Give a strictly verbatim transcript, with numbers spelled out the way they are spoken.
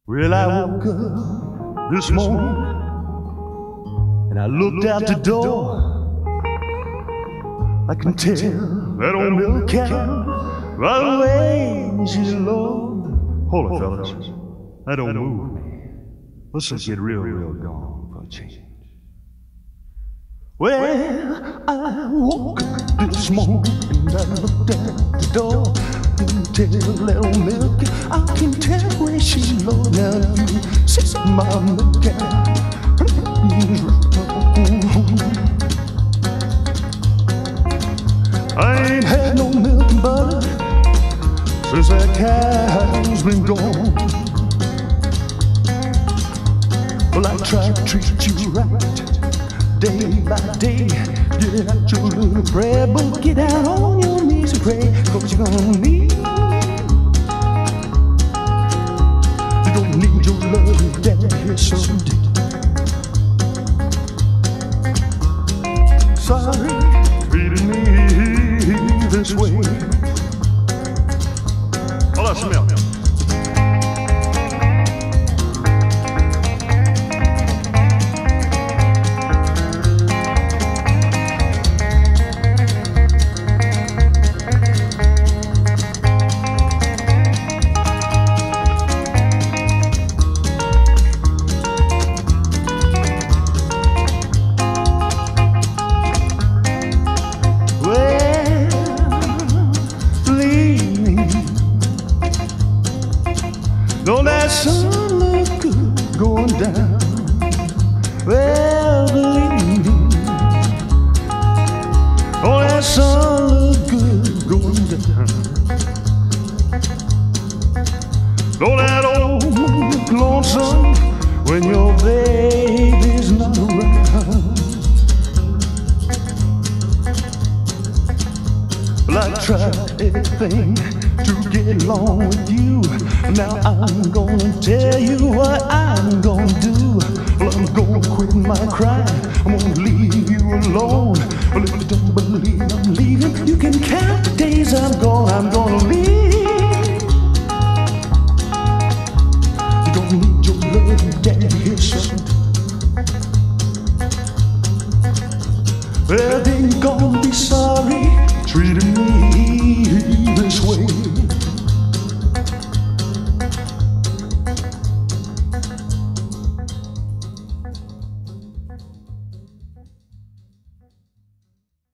Well, I woke up this morning and I looked out the door. I can tell that old milk cow right away she's low. Hold it, fellas. That don't move me. Let's just get real, real gone for a change. Well, I woke up this morning and I looked out the door. I can tell that old milk cow, I can tell where she's low. Now you sit my milk cow. I ain't had no milk and butter since that cow's been gone. Well, I try to treat you right day by day. Get out your little prayer book, get out on your knees and pray, 'cause you're gonna need, you're gonna need your love daddy someday. Sorry, treating me this way. Hold on, smell. Don't that sun look good going down? Well, believe me, don't that sun look good going down? Don't that old moon look lonesome when your baby's not around? Well, I tried everything to get along with you. Now I'm gonna tell you what I'm gonna do. Well, I'm gonna quit my crying, I'm gonna leave you alone. Well, if you don't believe I'm leaving, you can count the days I'm gone. I'm gonna leave. You don't need your love, daddy, here someday. Well, then you're gonna be sorry treating me